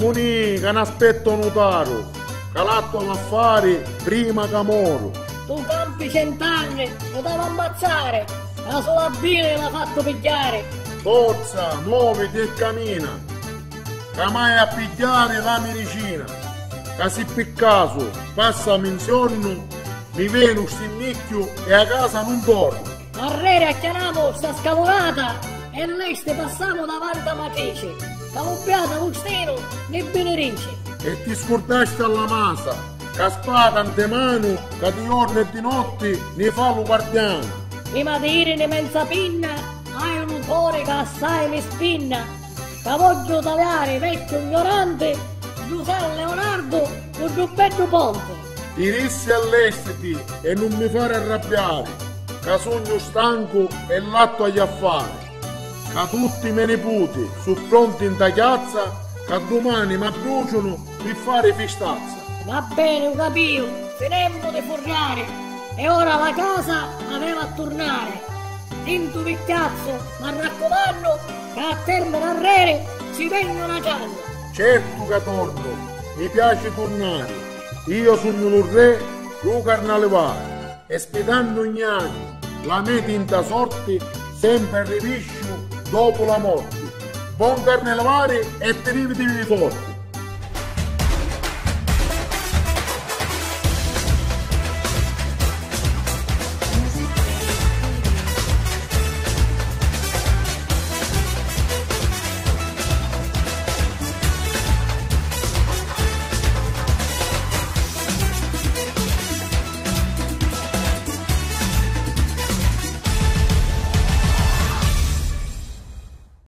funì che ne aspetto notaro, che l'atto l'affari prima che moro. Tu campi 100 anni, lo devo ammazzare, la sola bile l'ha fatto pigliare. Forza, muoviti e cammina, che mai a pigliare la medicina, che se per caso passami in sonno, mi viene un stinnicchio e a casa non torno. Arrere acchianiamo sta scavolata e lei ste passiamo davanti a matrice, camuffiata Agostino ne benerice. E ti scordasti alla masa, che spada ante mano, che di giorno e di notte ne fa lo guardiano. Prima di dire in mezza pinna, hai un cuore che assai mi spinna, che voglio tagliare vecchio ignorante, Giuseppe Leonardo, un giubbetto ponte. Tirissi all'estiti e non mi fare arrabbiare, che sogno stanco e l'atto agli affari, che tutti i miei nipoti sono pronti in tagliazza, che domani mi bruciano per fare festazza. Va bene, ho capito, finendo di furriare, e ora la casa aveva a tornare. Tinto vecchiazzo, ma raccomando, che a termine arrere ci venga una gialla. Certo che torno, mi piace tornare. Io sono il re, lo carnevale, e spedando ogni anno la mia tinta sorte, sempre riviscio dopo la morte. Buon carnevale e te rivedi forte!